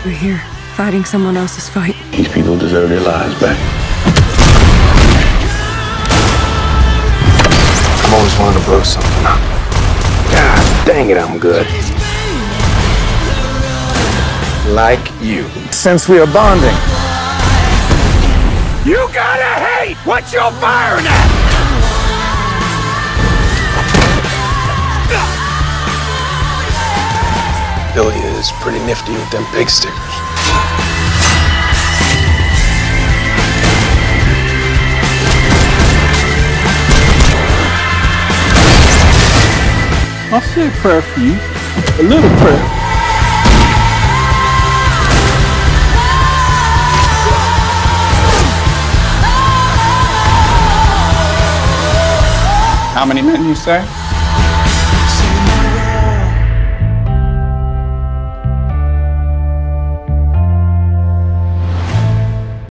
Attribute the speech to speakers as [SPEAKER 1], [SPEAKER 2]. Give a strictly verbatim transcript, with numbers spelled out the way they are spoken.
[SPEAKER 1] We're here, fighting someone else's fight.
[SPEAKER 2] These people deserve their lives back. I've always wanted to blow something up. God dang it, I'm good. Like you.
[SPEAKER 3] Since we are bonding.
[SPEAKER 2] You gotta hate what you're firing at! Billy is pretty nifty with them big stickers.
[SPEAKER 3] I'll say a prayer for you. A little prayer. How many men you say?